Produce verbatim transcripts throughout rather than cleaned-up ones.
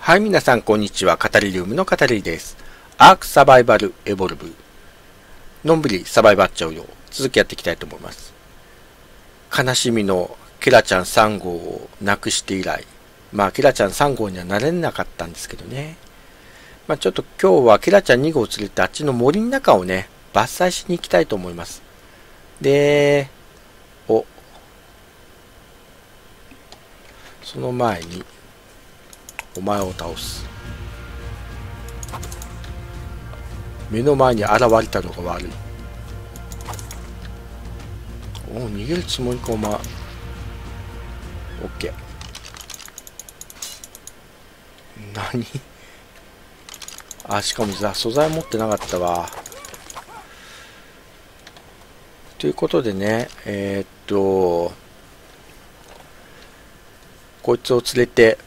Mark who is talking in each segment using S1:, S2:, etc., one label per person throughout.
S1: はい、皆さん、こんにちは。カタリリウムのカタリです。アークサバイバルエボルブ。のんびりサバイバっちゃうよ。続きやっていきたいと思います。悲しみのケラちゃんさん号をなくして以来、まあ、ケラちゃんさん号にはなれなかったんですけどね。まあ、ちょっと今日はケラちゃんに号を連れてあっちの森の中をね、伐採しに行きたいと思います。で、お、その前に、お前を倒す。目の前に現れたのが悪い。おお、逃げるつもりかお前。オッケー。何あ、しかもさ、素材持ってなかったわ。ということでね、えー、っと、こいつを連れて、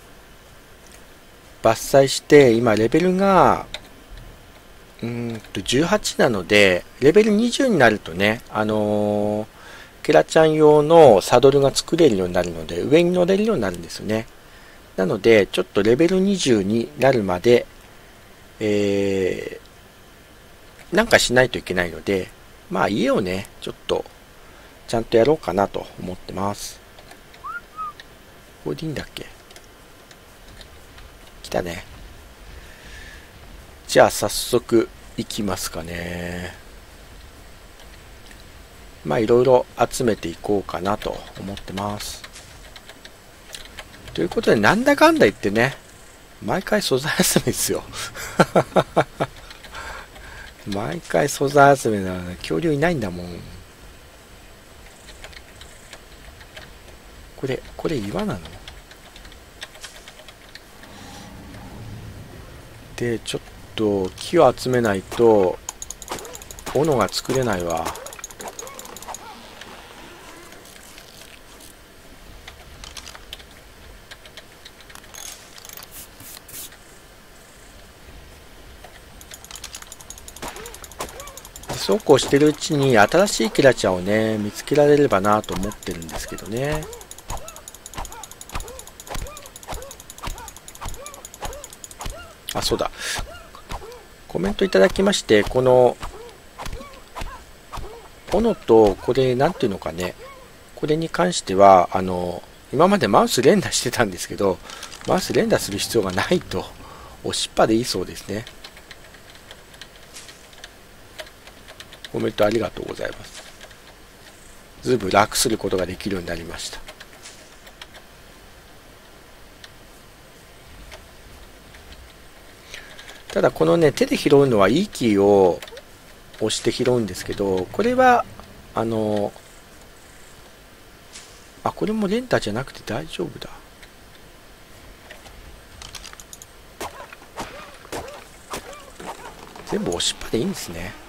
S1: 伐採して、今レベルが、うーんとじゅうはちなので、レベルにじゅうになるとね、あのー、ケラちゃん用のサドルが作れるようになるので、上に乗れるようになるんですよね。なので、ちょっとレベルにじゅうになるまで、えー、なんかしないといけないので、まあ家をね、ちょっと、ちゃんとやろうかなと思ってます。これでいいんだっけ？来たね。じゃあ早速行きますかね。まあいろいろ集めていこうかなと思ってます。ということでなんだかんだ言ってね、毎回素材集めですよ。毎回素材集めなので恐竜いないんだもん。これ、これ岩なの？で、ちょっと木を集めないと斧が作れないわ。そうこうしてるうちに新しいキラちゃんをね見つけられればなと思ってるんですけどね。あ、そうだ、コメントいただきまして、この斧とこれなんていうのかね、これに関してはあの今までマウス連打してたんですけど、マウス連打する必要がないと、押しっぱでいいそうですね。コメントありがとうございます。ずいぶん楽することができるようになりました。ただこのね、手で拾うのはいいキーを押して拾うんですけど、これはあのあ、これも連打じゃなくて大丈夫だ。全部押しっぱでいいんですね。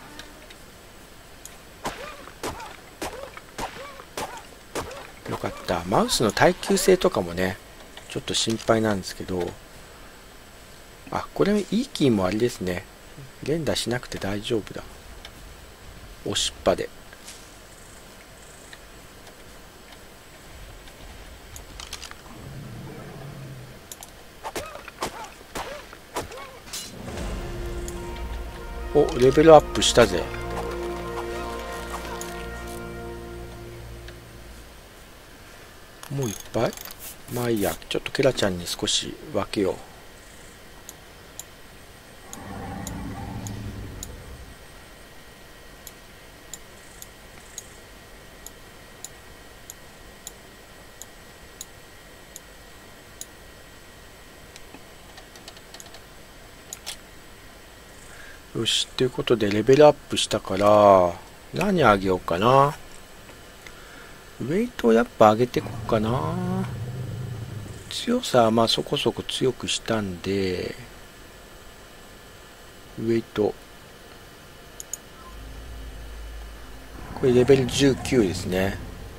S1: よかった。マウスの耐久性とかもね、ちょっと心配なんですけど、あ、これいいキーもあれですね。連打しなくて大丈夫だ。押しっぱで。お、レベルアップしたぜ。もういっぱい？まあいいや、ちょっとケラちゃんに少し分けよう。よし、ということでレベルアップしたから、何あげようかな。ウェイトをやっぱ上げていこうかな。強さはまあそこそこ強くしたんで、ウェイト。これレベルじゅうきゅうですね。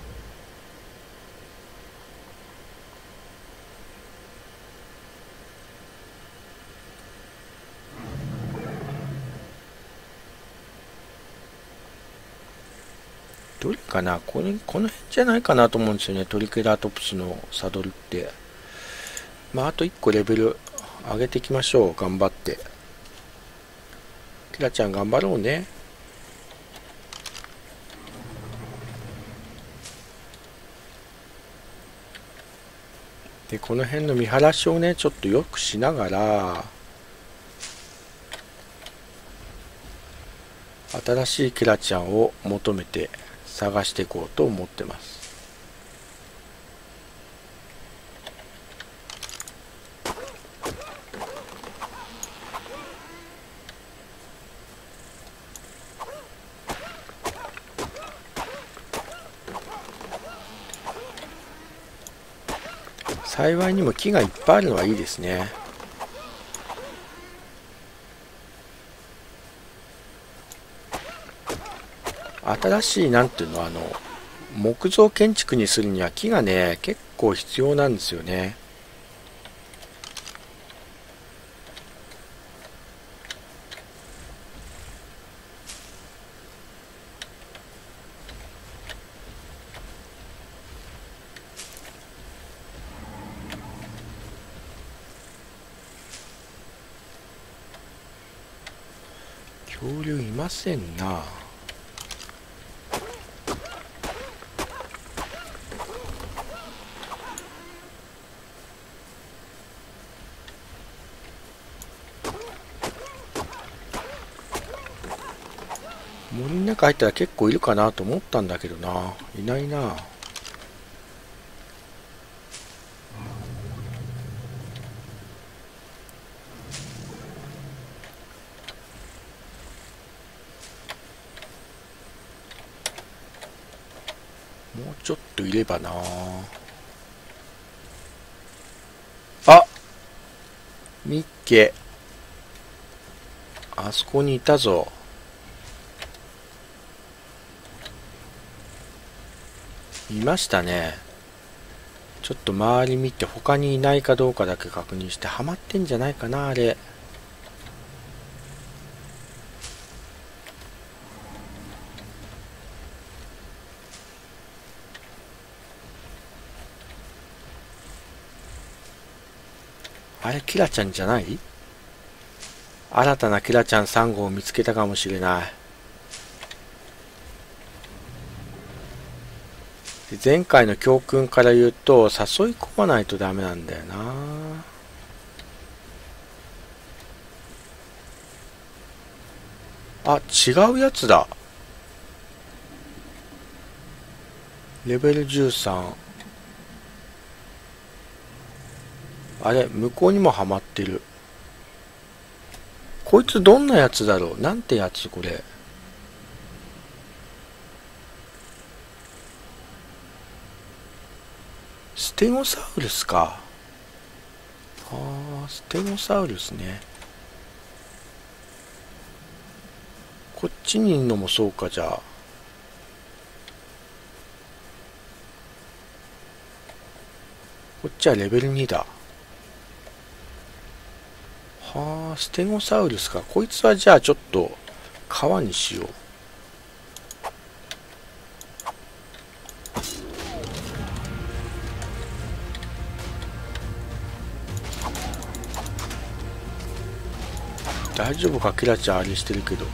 S1: どれかな、これ、この辺じゃないかなと思うんですよね。トリケラトプスのサドルって。まあ、あといっこレベル上げていきましょう。頑張って。キラちゃん頑張ろうね。で、この辺の見晴らしをね、ちょっと良くしながら、新しいキラちゃんを求めて探していこうと思ってます。幸いにも木がいっぱいあるのはいいですね。新しいなんていうの、あの木造建築にするには木がね結構必要なんですよね。恐竜いませんな。森の中入ったら結構いるかなと思ったんだけどな。いないな。もうちょっといればな。あ、ミッケ、あそこにいたぞ。いましたね。ちょっと周り見て他にいないかどうかだけ確認して、ハマってんじゃないかな、あれ。あれ、キラちゃんじゃない？新たなキラちゃんさん号を見つけたかもしれない。前回の教訓から言うと、誘い込まないとダメなんだよな。あ、違うやつだ。レベルじゅうさん。あれ、向こうにもハマってる。こいつどんなやつだろう？なんてやつこれ。ステゴサウルスか。ああ、ステゴサウルスね。こっちにいるのもそうか、じゃあ。こっちはレベルにだ。はあ、ステゴサウルスか。こいつはじゃあちょっと川にしよう。大丈夫か、キラちゃんあれしてるけど。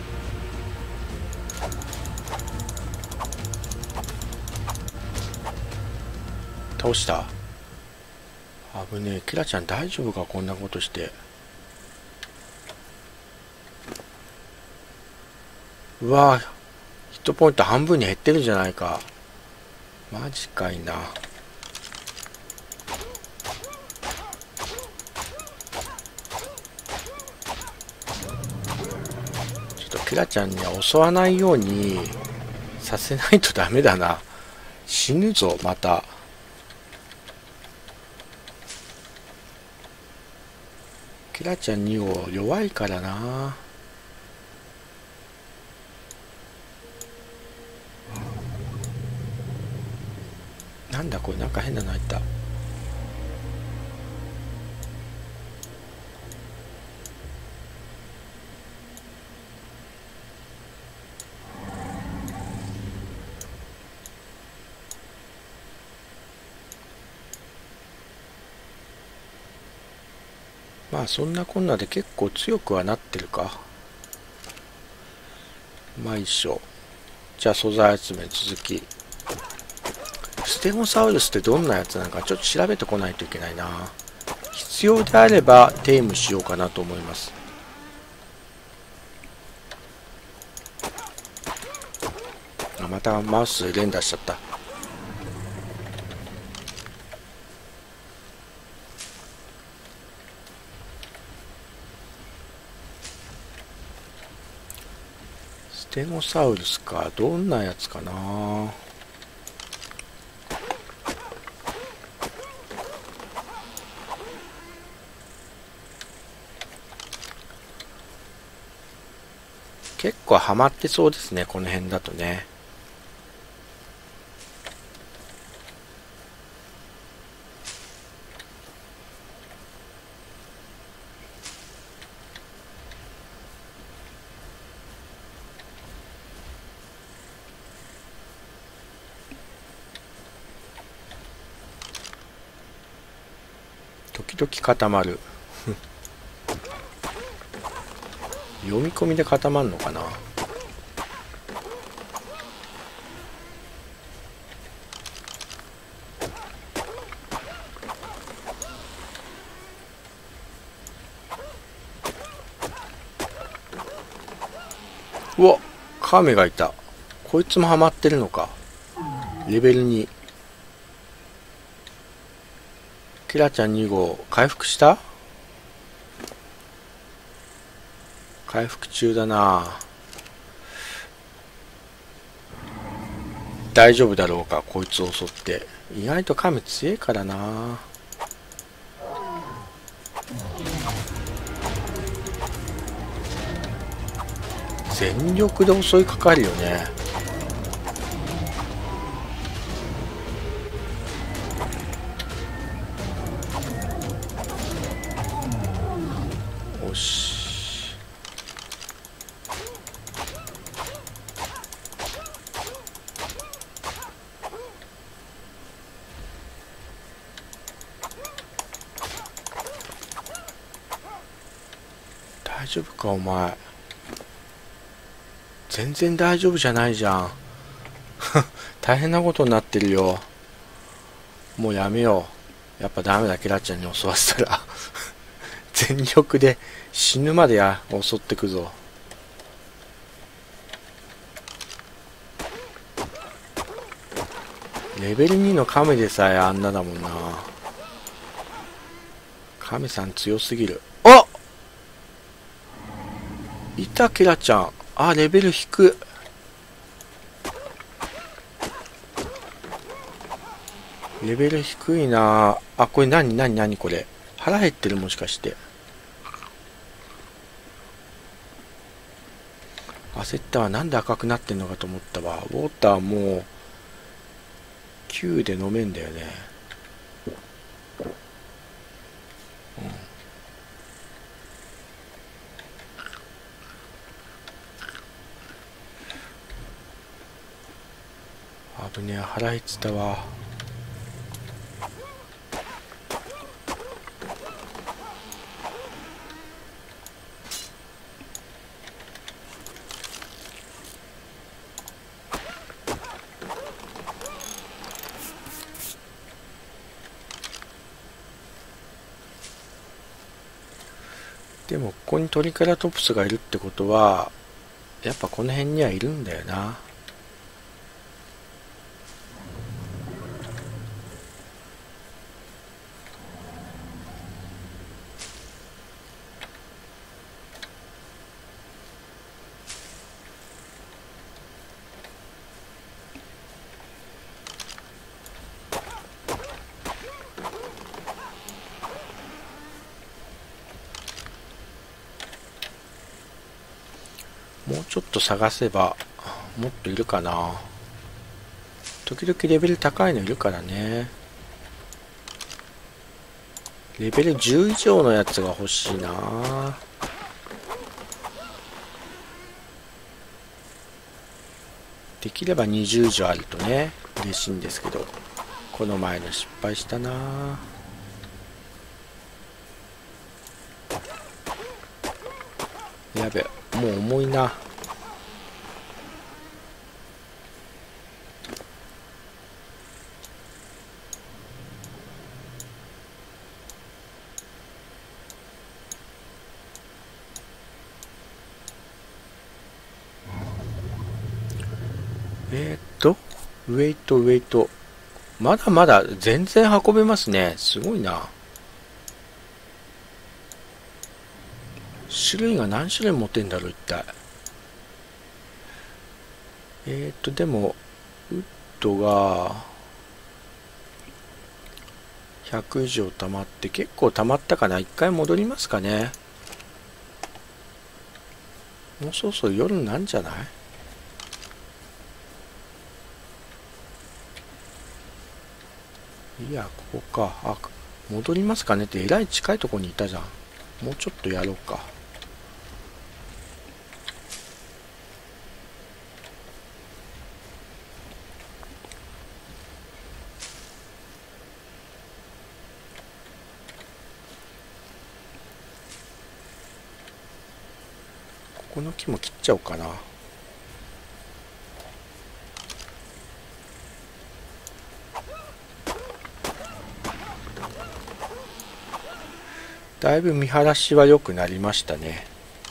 S1: 倒した。危ねえ。キラちゃん大丈夫か、こんなことして。うわぁ、ヒットポイント半分に減ってるじゃないか。マジかいな。ちょっとキラちゃんには襲わないようにさせないとダメだな。死ぬぞ、また。キラちゃんに号弱いからな。なんだこれ、なんか変なの入った。 まあそんなこんなで結構強くはなってるか。まあ一緒。じゃあ素材集め続き。ステゴサウルスってどんなやつなのかちょっと調べてこないといけないな。必要であればテイムしようかなと思います。あ、またマウス連打しちゃった。ステゴサウルスか。どんなやつかな。結構ハマってそうですね、この辺だとね。時々固まる。読み込みで固まるのかな。うわ、カメがいた。こいつもハマってるのか。レベルに。キラちゃんに号回復した？回復中だな。大丈夫だろうか、こいつを襲って。意外とカメ強いからな。全力で襲いかかるよね。よし。大丈夫かお前。全然大丈夫じゃないじゃん。大変なことになってるよ。もうやめよう。やっぱダメだ、キラちゃんに襲わせたら。全力で死ぬまでや襲ってくぞ。レベルにのカメでさえあんなだもんな。カメさん強すぎる。あっ、いた、キラちゃん。あ、レベル低。レベル低いな。あ、これ何何何これ。腹減ってる、もしかして。焦ったわ。なんで赤くなってんのかと思ったわ。ウォーターもうきゅうで飲めんだよね。危ねえ、腹減ってたわ。でもここにトリケラトプスがいるってことはやっぱこの辺にはいるんだよな。もうちょっと探せばもっといるかな。時々レベル高いのいるからね。レベルじゅう以上のやつが欲しいな。できればにじゅう以上あるとね嬉しいんですけど、この前の失敗したな。 やべ、もう重いな。えー、っとウェイトウェイト、まだまだ全然運べますね。すごいな。種類が何種類持ってんだろう一体。えー、っとでもウッドがひゃく以上溜まって、結構溜まったかな。一回戻りますかね。もうそろそろ夜になるんじゃない？いや、ここか。あ、戻りますかねって、えらい近いところにいたじゃん。もうちょっとやろうか。ここの木も切っちゃおうかな。だいぶ見晴らしは良くなりましたね。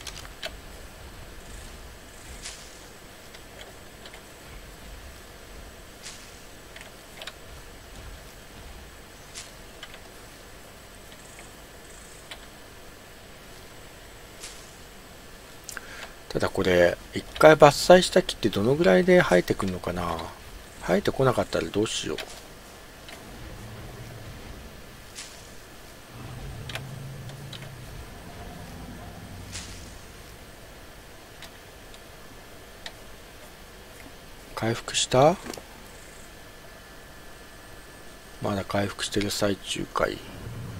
S1: ただこれ一回伐採した木ってどのぐらいで生えてくるのかな。生えてこなかったらどうしよう。回復した？まだ回復してる最中かい。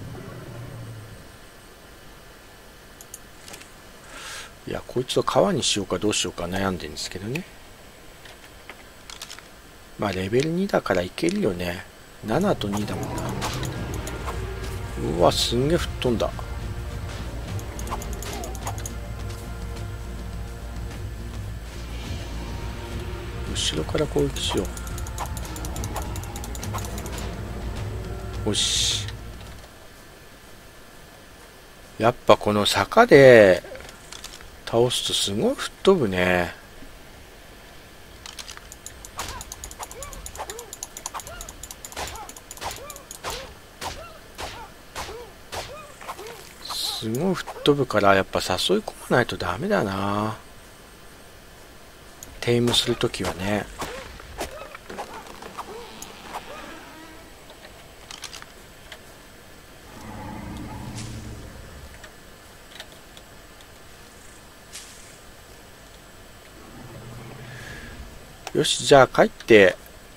S1: いや、こいつを川にしようかどうしようか悩んでるんですけどね。まあレベルにだからいけるよね。ななとにだもんな。うわ、すんげえ吹っ飛んだ。後ろから攻撃しよう。よし。やっぱこの坂で倒すとすごい吹っ飛ぶね。すごい吹っ飛ぶから、やっぱ誘い込まないとダメだな。テイムするときはね。よし、じゃあ帰って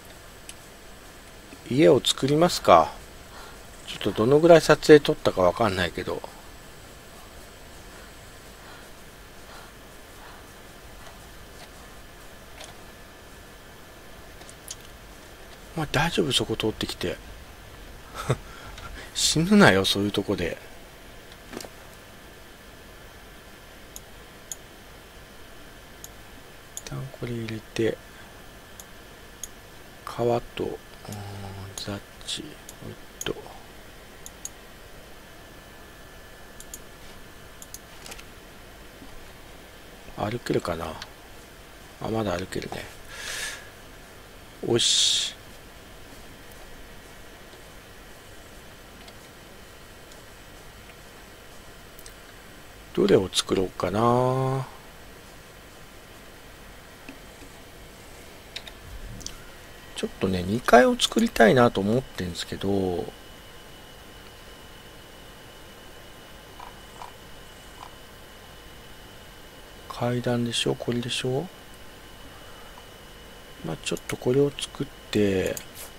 S1: 家を作りますか。ちょっとどのぐらい撮影撮ったかわかんないけど。まあ大丈夫、そこ通ってきて。死ぬなよ、そういうとこで。一旦これ入れて、皮と、ザッチ、ウッド。歩けるかなあ、まだ歩けるね。おし。どれを作ろうかな。ちょっとね、にかいを作りたいなと思ってるんですけど、階段でしょ、これでしょ。まあちょっとこれを作って、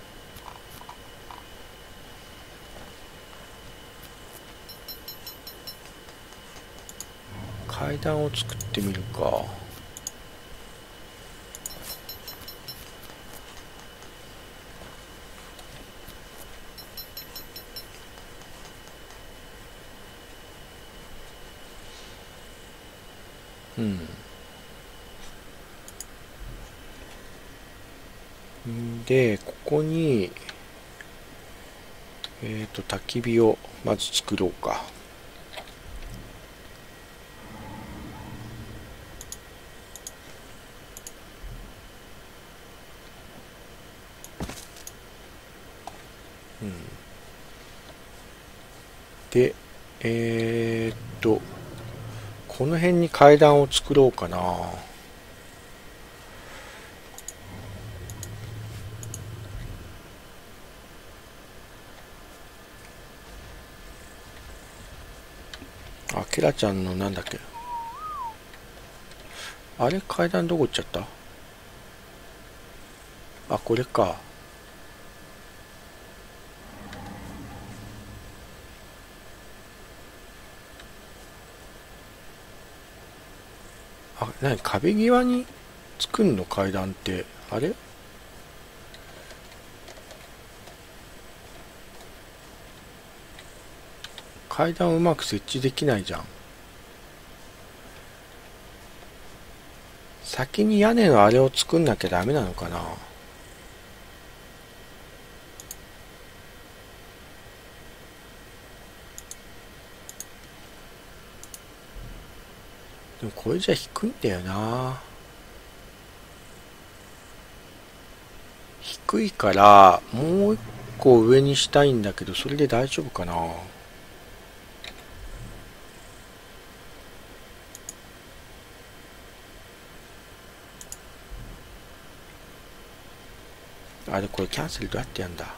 S1: 階段を作ってみるか。 うん。で、ここに、えっと、焚き火をまず作ろうか。うん。で、えー、っと、この辺に階段を作ろうかな。あ、ケラちゃんのなんだっけ。あれ階段どこ行っちゃった？あ、これか。あ、なに、壁際に作んの階段って、あれ？階段うまく設置できないじゃん。先に屋根のあれを作んなきゃダメなのかな。でもこれじゃ低いんだよな。低いからもう一個上にしたいんだけど、それで大丈夫かな。あれ、これキャンセルどうやってやんだ。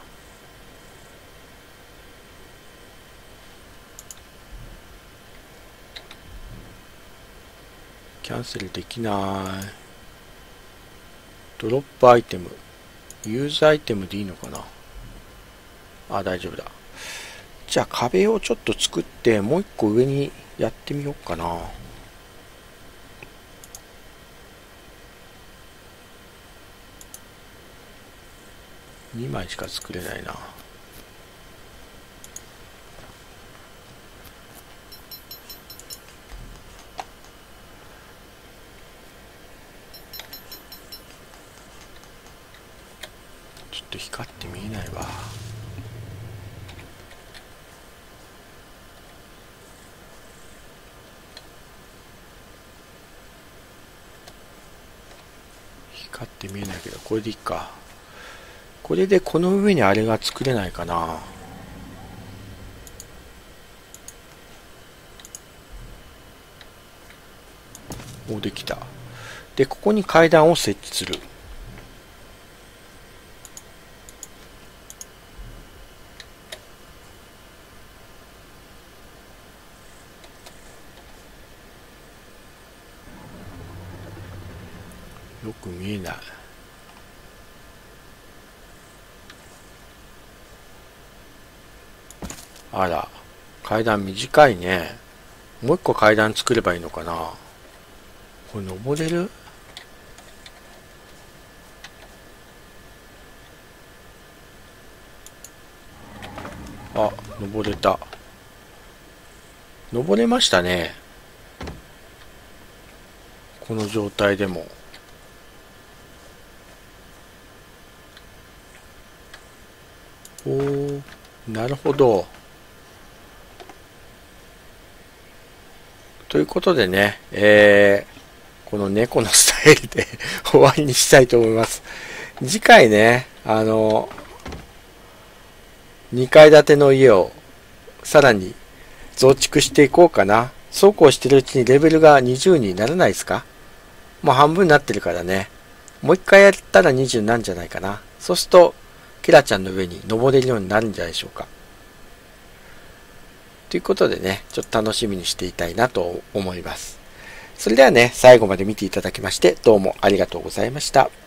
S1: キャンセルできない。ドロップアイテム。ユーズアイテムでいいのかな。あ、大丈夫だ。じゃあ壁をちょっと作ってもう一個上にやってみようかな。にまいしか作れないな。ちょっと光って見えないわ。光って見えないけど、これでいいか。これでこの上にあれが作れないかな。もうできた。で、ここに階段を設置する。よく見えない。あら、階段短いね。もう一個階段作ればいいのかな。これ登れる？あ、登れた。登れましたね。この状態でも。おー、なるほど。ということでね、えー、この猫のスタイルで終わりにしたいと思います。次回ね、あの、にかい建ての家をさらに増築していこうかな。そうこうしてるうちにレベルがにじゅうにならないですか？もう半分になってるからね。もう一回やったらにじゅうになるんじゃないかな。そうすると、キラちゃんの上に登れるようになるんじゃないでしょうか。ということでね、ちょっと楽しみにしていたいなと思います。それではね、最後まで見ていただきまして、どうもありがとうございました。